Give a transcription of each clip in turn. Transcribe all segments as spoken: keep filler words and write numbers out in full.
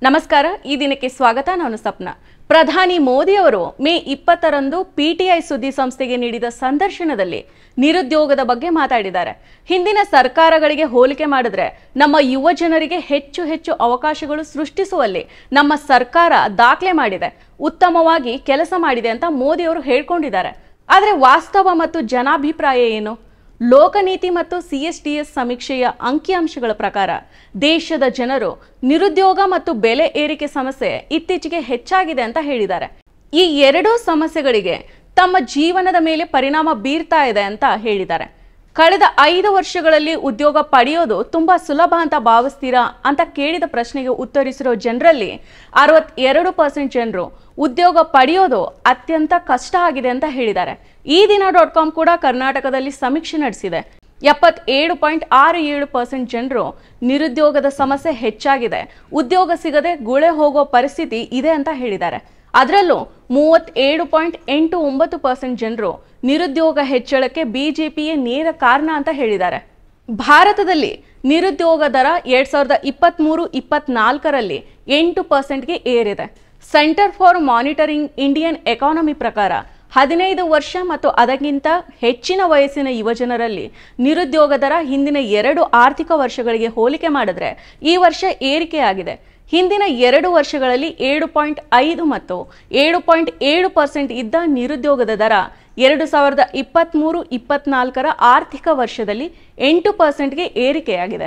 ನಮಸ್ಕಾರ ಈ ದಿನಕ್ಕೆ ಸ್ವಾಗತ ನಾನು ಸಪ್ನಾ ಪ್ರಧಾನಿ ಮೋದಿ ಅವರು ಮೇ ಇಪ್ಪತ್ತರಂದು ಪಿಟಿಐ ಸುದ್ದಿ ಸಂಸ್ಥೆಗೆ ನೀಡಿದ ಸಂದರ್ಶನದಲ್ಲಿ ನಿರುದ್ಯೋಗದ ಬಗ್ಗೆ ಮಾತಾಡಿದ್ದಾರೆ ಹಿಂದಿನ ಸರ್ಕಾರಗಳಿಗೆ ಹೋಲಿಕೆ ಮಾಡಿದ್ರೆ ನಮ್ಮ ಯುವ ಜನರಿಗೆ ಹೆಚ್ಚು ಹೆಚ್ಚು ಅವಕಾಶಗಳು ಸೃಷ್ಟಿಸುವಲ್ಲಿ ನಮ್ಮ ಸರ್ಕಾರ ದಾಖಲೆ ಮಾಡಿದೆ ಉತ್ತಮವಾಗಿ ಕೆಲಸ ಮಾಡಿದೆ ಅಂತ ಮೋದಿ ಅವರು ಹೇಳಿಕೊಂಡಿದ್ದಾರೆ ಆದರೆ ವಾಸ್ತವ ಮತ್ತು ಜನಾಭಿಪ್ರಾಯ ಏನು ಲೋಕನೀತಿ ಮತ್ತು ಸಿಎಸ್ಟಿಎಸ್ ಸಮೀಕ್ಷೆಯ ಅಂಕಿಅಂಶಗಳ ಪ್ರಕಾರ ದೇಶದ ಜನರು ನಿರುದ್ಯೋಗ ಮತ್ತು ಬೆಲೆ ಏರಿಕೆ ಸಮಸ್ಯೆ ಇತ್ತೀಚೆಗೆ ಹೆಚ್ಚಾಗಿದೆ ಅಂತ ಹೇಳಿದ್ದಾರೆ ಈ ಎರಡೂ ಸಮಸ್ಯೆಗಳಿಗೆ ತಮ್ಮ ಜೀವನದ ಮೇಲೆ ಪರಿಣಾಮ ಬೀರ್ತಾ ಇದೆ ಅಂತ ಹೇಳಿದ್ದಾರೆ ಕಳೆದ ಐದು ವರ್ಷಗಳಲ್ಲಿ ಉದ್ಯೋಗ ಪಡೆಯೋದು ತುಂಬಾ ಸುಲಭ ಅಂತ ಭಾವಿಸ್ತೀರಾ ಅಂತ ಕೇಳಿದ ಪ್ರಶ್ನೆಗೆ ಉತ್ತರಿಸಿರೋ ಜನರಲ್ಲಿ ಅರವತ್ತೆರಡು ಪರ್ಸೆಂಟ್ ಜನರು ಉದ್ಯೋಗ ಪಡೆಯೋದು ಅತ್ಯಂತ ಕಷ್ಟ ಆಗಿದೆ ಅಂತ ಹೇಳಿದ್ದಾರೆ ಈ ದಿನ ಡಾಟ್ ಕಾಮ್ ಕೂಡ ಕರ್ನಾಟಕದಲ್ಲಿ ಸಮೀಕ್ಷೆ ನಡೆಸಿದೆ ಎಪ್ಪತ್ತೇಳು ಪಾಯಿಂಟ್ ಆರು ಏಳು ಪರ್ಸೆಂಟ್ ಜನರು ನಿರುದ್ಯೋಗದ ಸಮಸ್ಯೆ ಹೆಚ್ಚಾಗಿದೆ ಉದ್ಯೋಗ ಸಿಗದೆ ಗುಳೆ ಹೋಗೋ ಪರಿಸ್ಥಿತಿ ಇದೆ ಅಂತ ಹೇಳಿದ್ದಾರೆ ಅದರಲ್ಲೂ ಮೂವತ್ತೇಳು ಪಾಯಿಂಟ್ ಎಂಟು ಒಂಬತ್ತು ಪರ್ಸೆಂಟ್ ಜನರು ನಿರುದ್ಯೋಗ ಹೆಚ್ಚಳಕ್ಕೆ ಬಿಜೆಪಿಯೇ ನೇರ ಕಾರಣ ಅಂತ ಹೇಳಿದ್ದಾರೆ ಭಾರತದಲ್ಲಿ ನಿರುದ್ಯೋಗ ದರ ಎರಡ್ ಸಾವಿರದ ಇಪ್ಪತ್ತ್ ಮೂರು ಇಪ್ಪತ್ನಾಲ್ಕರಲ್ಲಿ ಎಂಟು ಪರ್ಸೆಂಟ್ಗೆ ಏರಿದೆ Centre for Monitoring Indian Economy ಪ್ರಕಾರ ಹದಿನೈದು ವರ್ಷ ಮತ್ತು ಅದಕ್ಕಿಂತ ಹೆಚ್ಚಿನ ವಯಸ್ಸಿನ ಯುವಜನರಲ್ಲಿ ನಿರುದ್ಯೋಗ ದರ ಹಿಂದಿನ ಎರಡು ಆರ್ಥಿಕ ವರ್ಷಗಳಿಗೆ ಹೋಲಿಕೆ ಮಾಡಿದ್ರೆ ಈ ವರ್ಷ ಏರಿಕೆಯಾಗಿದೆ ಹಿಂದಿನ ಎರಡು ವರ್ಷಗಳಲ್ಲಿ ಏಳು ಪಾಯಿಂಟ್ ಐದು ಮತ್ತು ಏಳು ಪಾಯಿಂಟ್ ಏಳು ಪರ್ಸೆಂಟ್ ಇದ್ದ ನಿರುದ್ಯೋಗದ ದರ ಎರಡು ಸಾವಿರದ ಇಪ್ಪತ್ತ್ಮೂರು ಇಪ್ಪತ್ನಾಲ್ಕರ ಆರ್ಥಿಕ ವರ್ಷದಲ್ಲಿ ಎಂಟು ಪರ್ಸೆಂಟ್ಗೆ ಏರಿಕೆಯಾಗಿದೆ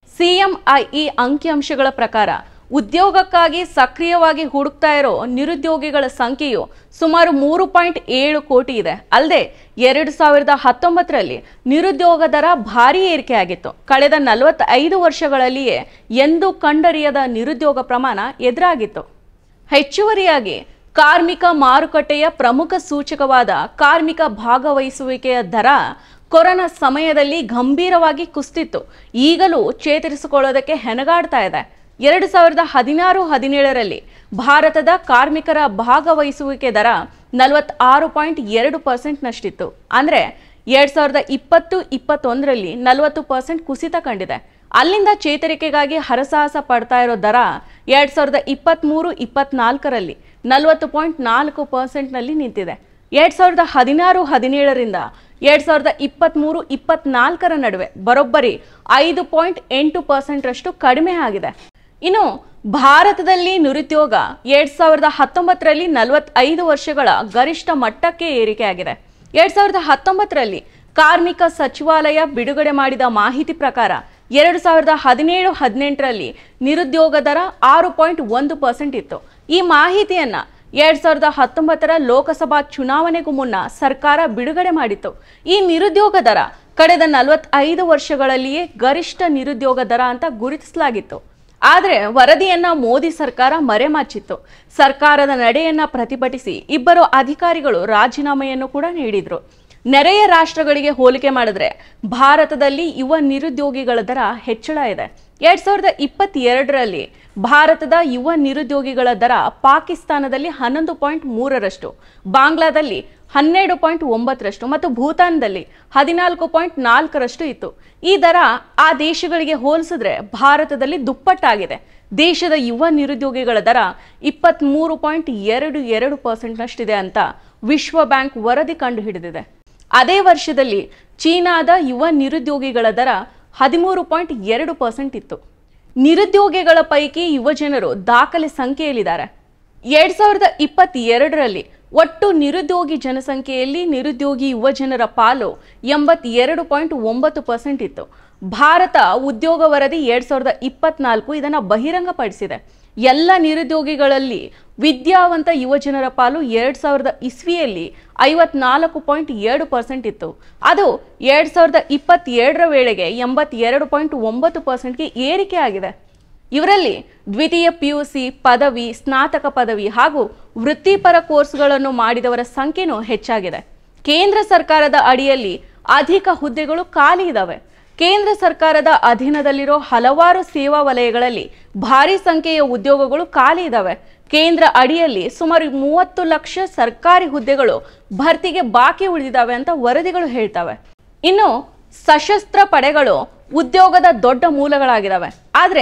ಸಿಎಂಐಇ ಅಂಕಿಅಂಶಗಳ ಪ್ರಕಾರ ಉದ್ಯೋಗಕ್ಕಾಗಿ ಸಕ್ರಿಯವಾಗಿ ಹುಡುಕ್ತಾ ಇರೋ ನಿರುದ್ಯೋಗಿಗಳ ಸಂಖ್ಯೆಯು ಸುಮಾರು ಮೂರು ಪಾಯಿಂಟ್ ಏಳು ಕೋಟಿ ಇದೆ ಅಲ್ಲದೆ ಎರಡು ಸಾವಿರದ ಹತ್ತೊಂಬತ್ತರಲ್ಲಿ ನಿರುದ್ಯೋಗ ದರ ಭಾರೀ ಏರಿಕೆಯಾಗಿತ್ತು ಕಳೆದ ನಲವತ್ತೈದು ವರ್ಷಗಳಲ್ಲಿಯೇ ಎಂದೂ ಕಂಡರಿಯದ ನಿರುದ್ಯೋಗ ಪ್ರಮಾಣ ಎದುರಾಗಿತ್ತು ಹೆಚ್ಚುವರಿಯಾಗಿ ಕಾರ್ಮಿಕ ಮಾರುಕಟ್ಟೆಯ ಪ್ರಮುಖ ಸೂಚಕವಾದ ಕಾರ್ಮಿಕ ಭಾಗವಹಿಸುವಿಕೆಯ ದರ ಕೊರೋನಾ ಸಮಯದಲ್ಲಿ ಗಂಭೀರವಾಗಿ ಕುಸಿತಿತ್ತು ಈಗಲೂ ಚೇತರಿಸಿಕೊಳ್ಳೋದಕ್ಕೆ ಹೆಣಗಾಡ್ತಾ ಇದೆ ಎರಡು ಸಾವಿರದ ಹದಿನಾರು ಹದಿನೇಳರಲ್ಲಿ ಭಾರತದ ಕಾರ್ಮಿಕರ ಭಾಗವಹಿಸುವಿಕೆ ದರ ನಲವತ್ತಾರು ಪಾಯಿಂಟ್ ಎರಡು ಪರ್ಸೆಂಟ್ನಷ್ಟಿತ್ತು ಅಂದರೆ ಎರಡ್ ಸಾವಿರದ ಇಪ್ಪತ್ತು ಇಪ್ಪತ್ತೊಂದರಲ್ಲಿ ನಲವತ್ತು ಪರ್ಸೆಂಟ್ ಕುಸಿತ ಕಂಡಿದೆ ಅಲ್ಲಿಂದ ಚೇತರಿಕೆಗಾಗಿ ಹರಸಾಹಸ ಪಡ್ತಾ ಇರೋ ದರ ಎರಡ್ ಸಾವಿರದ ಇಪ್ಪತ್ತ್ಮೂರು ಇಪ್ಪತ್ನಾಲ್ಕರಲ್ಲಿ ನಲವತ್ತು ಪಾಯಿಂಟ್ ನಾಲ್ಕು ಪರ್ಸೆಂಟ್ನಲ್ಲಿ ನಿಂತಿದೆ ಎರಡ್ ಸಾವಿರದ ಹದಿನಾರು ಹದಿನೇಳರಿಂದ ಎರಡ್ ಸಾವಿರದ ಇಪ್ಪತ್ತ್ಮೂರು ಇಪ್ಪತ್ನಾಲ್ಕರ ನಡುವೆ ಬರೋಬ್ಬರಿ ಐದು ಪಾಯಿಂಟ್ ಎಂಟು ಪರ್ಸೆಂಟ್ರಷ್ಟು ಕಡಿಮೆ ಆಗಿದೆ ಇನ್ನು ಭಾರತದಲ್ಲಿ ನಿರುದ್ಯೋಗ ಎರಡ್ ಸಾವಿರದ ಹತ್ತೊಂಬತ್ತರಲ್ಲಿ ನಲವತ್ತೈದು ವರ್ಷಗಳ ಗರಿಷ್ಠ ಮಟ್ಟಕ್ಕೆ ಏರಿಕೆಯಾಗಿದೆ ಎರಡ್ ಸಾವಿರದ ಹತ್ತೊಂಬತ್ತರಲ್ಲಿ ಕಾರ್ಮಿಕ ಸಚಿವಾಲಯ ಬಿಡುಗಡೆ ಮಾಡಿದ ಮಾಹಿತಿ ಪ್ರಕಾರ ಎರಡು ಸಾವಿರದ ಹದಿನೇಳು ಹದಿನೆಂಟರಲ್ಲಿ ನಿರುದ್ಯೋಗ ದರ ಆರು ಪಾಯಿಂಟ್ ಒಂದು ಪರ್ಸೆಂಟ್ ಇತ್ತು ಈ ಮಾಹಿತಿಯನ್ನ ಎರಡ್ ಸಾವಿರದ ಹತ್ತೊಂಬತ್ತರ ಲೋಕಸಭಾ ಚುನಾವಣೆಗೂ ಮುನ್ನ ಸರ್ಕಾರ ಬಿಡುಗಡೆ ಮಾಡಿತ್ತು ಈ ನಿರುದ್ಯೋಗ ದರ ಕಳೆದ ನಲವತ್ತೈದು ವರ್ಷಗಳಲ್ಲಿಯೇ ಗರಿಷ್ಠ ನಿರುದ್ಯೋಗ ದರ ಅಂತ ಗುರುತಿಸಲಾಗಿತ್ತು ಆದರೆ ವರದಿಯನ್ನ ಮೋದಿ ಸರ್ಕಾರ ಮರೆಮಾಚಿತ್ತು ಸರ್ಕಾರದ ನಡೆಯನ್ನ ಪ್ರತಿಭಟಿಸಿ ಇಬ್ಬರು ಅಧಿಕಾರಿಗಳು ರಾಜೀನಾಮೆಯನ್ನು ಕೂಡ ನೀಡಿದ್ರು ನೆರೆಯ ರಾಷ್ಟ್ರಗಳಿಗೆ ಹೋಲಿಕೆ ಮಾಡಿದ್ರೆ ಭಾರತದಲ್ಲಿ ಯುವ ನಿರುದ್ಯೋಗಿಗಳ ದರ ಹೆಚ್ಚಳ ಇದೆ ಎರಡ್ ಸಾವಿರದ ಇಪ್ಪತ್ತೆರಡರಲ್ಲಿ ಭಾರತದ ಯುವ ನಿರುದ್ಯೋಗಿಗಳ ದರ ಪಾಕಿಸ್ತಾನದಲ್ಲಿ ಹನ್ನೊಂದು ಪಾಯಿಂಟ್ ಮೂರರಷ್ಟು ಬಾಂಗ್ಲಾದಲ್ಲಿ ಹನ್ನೆರಡು ಪಾಯಿಂಟ್ ಒಂಬತ್ತರಷ್ಟು ಮತ್ತು ಭೂತಾನ್ದಲ್ಲಿ ಹದಿನಾಲ್ಕು ಪಾಯಿಂಟ್ ನಾಲ್ಕರಷ್ಟು ಇತ್ತು ಈ ದರ ಆ ದೇಶಗಳಿಗೆ ಹೋಲಿಸಿದ್ರೆ ಭಾರತದಲ್ಲಿ ದುಪ್ಪಟ್ಟಾಗಿದೆ ದೇಶದ ಯುವ ನಿರುದ್ಯೋಗಿಗಳ ದರ ಇಪ್ಪತ್ತ್ಮೂರು ಪಾಯಿಂಟ್ ಎರಡು ಎರಡು ಪರ್ಸೆಂಟ್ನಷ್ಟಿದೆ ಅಂತ ವಿಶ್ವ ಬ್ಯಾಂಕ್ ವರದಿ ಕಂಡುಹಿಡಿದಿದೆ ಅದೇ ವರ್ಷದಲ್ಲಿ ಚೀನಾದ ಯುವ ನಿರುದ್ಯೋಗಿಗಳ ದರ ಹದಿಮೂರು ಪಾಯಿಂಟ್ ಎರಡು ಪರ್ಸೆಂಟ್ ಇತ್ತು ನಿರುದ್ಯೋಗಿಗಳ ಪೈಕಿ ಯುವಜನರು ದಾಖಲೆ ಸಂಖ್ಯೆಯಲ್ಲಿದ್ದಾರೆ ಎರಡ್ ಸಾವಿರದ ಇಪ್ಪತ್ತೆರಡರಲ್ಲಿ ಒಟ್ಟು ನಿರುದ್ಯೋಗಿ ಜನಸಂಖ್ಯೆಯಲ್ಲಿ ನಿರುದ್ಯೋಗಿ ಯುವಜನರ ಪಾಲು ಎಂಬತ್ತೆರಡು ಪಾಯಿಂಟ್ ಒಂಬತ್ತು ಪರ್ಸೆಂಟ್ ಇತ್ತು ಭಾರತ ಉದ್ಯೋಗ ವರದಿ ಎರಡ್ ಸಾವಿರದ ಇಪ್ಪತ್ನಾಲ್ಕು ಇದನ್ನು ಬಹಿರಂಗಪಡಿಸಿದೆ ಎಲ್ಲ ನಿರುದ್ಯೋಗಿಗಳಲ್ಲಿ ವಿದ್ಯಾವಂತ ಯುವಜನರ ಪಾಲು ಎರಡ್ ಸಾವಿರದ ಇಸ್ವಿಯಲ್ಲಿ ಐವತ್ನಾಲ್ಕು ಪಾಯಿಂಟ್ ಎರಡು ಪರ್ಸೆಂಟ್ ಇತ್ತು ಅದು ಎರಡ್ ಸಾವಿರದ ಇಪ್ಪತ್ತೆರಡರ ವೇಳೆಗೆ ಎಂಬತ್ತೆರಡು ಪಾಯಿಂಟ್ ಒಂಬತ್ತು ಪರ್ಸೆಂಟ್ಗೆ ಏರಿಕೆ ಆಗಿದೆ ಇವರಲ್ಲಿ ದ್ವಿತೀಯ ಪಿಯುಸಿ ಪದವಿ ಸ್ನಾತಕ ಪದವಿ ಹಾಗೂ ವೃತ್ತಿಪರ ಕೋರ್ಸ್ಗಳನ್ನು ಮಾಡಿದವರ ಸಂಖ್ಯೆನೂ ಹೆಚ್ಚಾಗಿದೆ ಕೇಂದ್ರ ಸರ್ಕಾರದ ಅಡಿಯಲ್ಲಿ ಅಧಿಕ ಹುದ್ದೆಗಳು ಖಾಲಿ ಇದ್ದಾವೆ ಕೇಂದ್ರ ಸರ್ಕಾರದ ಅಧೀನದಲ್ಲಿರೋ ಹಲವಾರು ಸೇವಾ ವಲಯಗಳಲ್ಲಿ ಭಾರಿ ಸಂಖ್ಯೆಯ ಉದ್ಯೋಗಗಳು ಖಾಲಿ ಇದ್ದಾವೆ ಕೇಂದ್ರ ಅಡಿಯಲ್ಲಿ ಸುಮಾರು ಮೂವತ್ತು ಲಕ್ಷ ಸರ್ಕಾರಿ ಹುದ್ದೆಗಳು ಭರ್ತಿಗೆ ಬಾಕಿ ಉಳಿದಿದ್ದಾವೆ ಅಂತ ವರದಿಗಳು ಹೇಳ್ತವೆ ಇನ್ನು ಸಶಸ್ತ್ರ ಪಡೆಗಳು ಉದ್ಯೋಗದ ದೊಡ್ಡ ಮೂಲಗಳಾಗಿದ್ದಾವೆ ಆದರೆ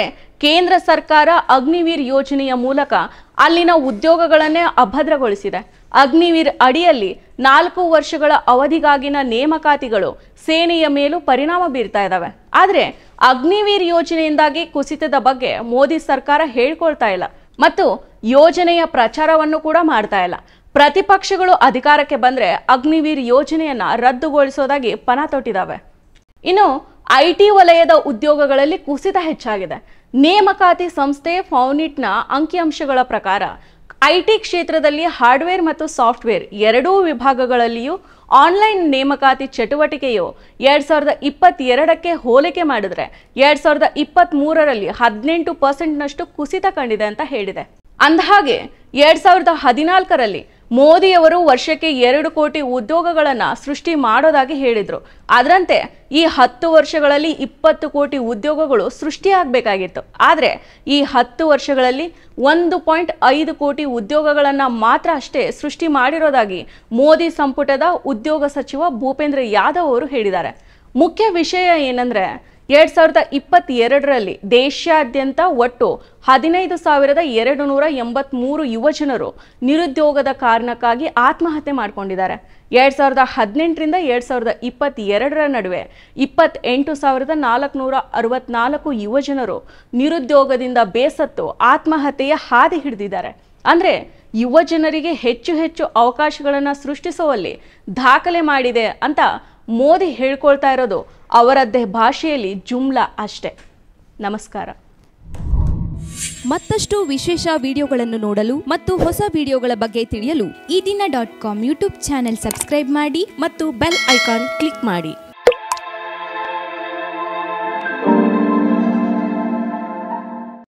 ಕೇಂದ್ರ ಸರ್ಕಾರ ಅಗ್ನಿವೀರ್ ಯೋಜನೆಯ ಮೂಲಕ ಅಲ್ಲಿನ ಉದ್ಯೋಗಗಳನ್ನೇ ಅಭದ್ರಗೊಳಿಸಿದೆ. ಅಗ್ನಿವೀರ್ ಅಡಿಯಲ್ಲಿ ನಾಲ್ಕು ವರ್ಷಗಳ ಅವಧಿಗಾಗಿನ ನೇಮಕಾತಿಗಳು ಸೇನೆಯ ಮೇಲೂ ಪರಿಣಾಮ ಬೀರ್ತಾ ಇದ್ದಾವೆ. ಆದರೆ ಅಗ್ನಿವೀರ್ ಯೋಜನೆಯಿಂದಾಗಿ ಕುಸಿತದ ಬಗ್ಗೆ ಮೋದಿ ಸರ್ಕಾರ ಹೇಳ್ಕೊಳ್ತಾ ಇಲ್ಲ ಮತ್ತು ಯೋಜನೆಯ ಪ್ರಚಾರವನ್ನು ಕೂಡ ಮಾಡ್ತಾ ಇಲ್ಲ. ಪ್ರತಿಪಕ್ಷಗಳು ಅಧಿಕಾರಕ್ಕೆ ಬಂದ್ರೆ ಅಗ್ನಿವೀರ್ ಯೋಜನೆಯನ್ನ ರದ್ದುಗೊಳಿಸೋದಾಗಿ ಪಣ ತೊಟ್ಟಿದ್ದಾವೆ. ಇನ್ನು ಐಟಿ ವಲಯದ ಉದ್ಯೋಗಗಳಲ್ಲಿ ಕುಸಿತ ಹೆಚ್ಚಾಗಿದೆ. ನೇಮಕಾತಿ ಸಂಸ್ಥೆ ಫೌನಿಟ್ನ ಅಂಕಿಅಂಶಗಳ ಪ್ರಕಾರ ಐಟಿ ಕ್ಷೇತ್ರದಲ್ಲಿ ಹಾರ್ಡ್ವೇರ್ ಮತ್ತು ಸಾಫ್ಟ್ವೇರ್ ಎರಡೂ ವಿಭಾಗಗಳಲ್ಲಿಯೂ ಆನ್ಲೈನ್ ನೇಮಕಾತಿ ಚಟುವಟಿಕೆಯು ಎರಡ್ ಸಾವಿರದ ಇಪ್ಪತ್ತೆರಡಕ್ಕೆ ಹೋಲಿಕೆ ಮಾಡಿದ್ರೆ ಎರಡ್ ಸಾವಿರದ ಇಪ್ಪತ್ತ್ ಮೂರರಲ್ಲಿ ಹದಿನೆಂಟು ಪರ್ಸೆಂಟ್ನಷ್ಟು ಕುಸಿತ ಕಂಡಿದೆ ಅಂತ ಹೇಳಿದೆ. ಅಂದಹಾಗೆ ಎರಡ್ ಸಾವಿರದ ಹದಿನಾಲ್ಕರಲ್ಲಿ ಮೋದಿಯವರು ವರ್ಷಕ್ಕೆ ಎರಡು ಕೋಟಿ ಉದ್ಯೋಗಗಳನ್ನು ಸೃಷ್ಟಿ ಮಾಡೋದಾಗಿ ಹೇಳಿದ್ರು. ಅದರಂತೆ ಈ ಹತ್ತು ವರ್ಷಗಳಲ್ಲಿ ಇಪ್ಪತ್ತು ಕೋಟಿ ಉದ್ಯೋಗಗಳು ಸೃಷ್ಟಿಯಾಗಬೇಕಾಗಿತ್ತು. ಆದರೆ ಈ ಹತ್ತು ವರ್ಷಗಳಲ್ಲಿ ಒಂದು ಪಾಯಿಂಟ್ ಐದು ಕೋಟಿ ಉದ್ಯೋಗಗಳನ್ನು ಮಾತ್ರ ಅಷ್ಟೇ ಸೃಷ್ಟಿ ಮಾಡಿರೋದಾಗಿ ಮೋದಿ ಸಂಪುಟದ ಉದ್ಯೋಗ ಸಚಿವ ಭೂಪೇಂದ್ರ ಯಾದವ್ ಅವರು ಹೇಳಿದ್ದಾರೆ. ಮುಖ್ಯ ವಿಷಯ ಏನಂದ್ರೆ ಎರಡ್ ಸಾವಿರದ ಇಪ್ಪತ್ತೆರಡರಲ್ಲಿ ದೇಶಾದ್ಯಂತ ಒಟ್ಟು ಹದಿನೈದು ಸಾವಿರದ ಎರಡು ನೂರ ಎಂಬತ್ತ್ ಮೂರು ಯುವಜನರು ನಿರುದ್ಯೋಗದ ಕಾರಣಕ್ಕಾಗಿ ಆತ್ಮಹತ್ಯೆ ಮಾಡಿಕೊಂಡಿದ್ದಾರೆ. ಎರಡ್ ಸಾವಿರದ ಹದಿನೆಂಟರಿಂದ ಎರಡ್ ಸಾವಿರದ ಇಪ್ಪತ್ತೆರಡರ ನಡುವೆ ಇಪ್ಪತ್ತೆಂಟು ಸಾವಿರದ ನಾಲ್ಕುನೂರ ಅರವತ್ನಾಲ್ಕು ಯುವಜನರು ನಿರುದ್ಯೋಗದಿಂದ ಬೇಸತ್ತು ಆತ್ಮಹತ್ಯೆಯ ಹಾದಿ ಹಿಡಿದಿದ್ದಾರೆ. ಅಂದ್ರೆ ಯುವಜನರಿಗೆ ಹೆಚ್ಚು ಹೆಚ್ಚು ಅವಕಾಶಗಳನ್ನು ಸೃಷ್ಟಿಸುವಲ್ಲಿ ದಾಖಲೆ ಮಾಡಿದೆ ಅಂತ ಮೋದಿ ಹೇಳ್ಕೊಳ್ತಾ ಇರೋದು ಅವರದ್ದೇ ಭಾಷೆಯಲ್ಲಿ ಜುಮ್ಲಾ ಅಷ್ಟೇ. ನಮಸ್ಕಾರ. ಮತ್ತಷ್ಟು ವಿಶೇಷ ವಿಡಿಯೋಗಳನ್ನು ನೋಡಲು ಮತ್ತು ಹೊಸ ವಿಡಿಯೋಗಳ ಬಗ್ಗೆ ತಿಳಿಯಲು Eedina dot com YouTube channel subscribe ಮಾಡಿ ಮತ್ತು ಬೆಲ್ ಐಕಾನ್ ಕ್ಲಿಕ್ ಮಾಡಿ.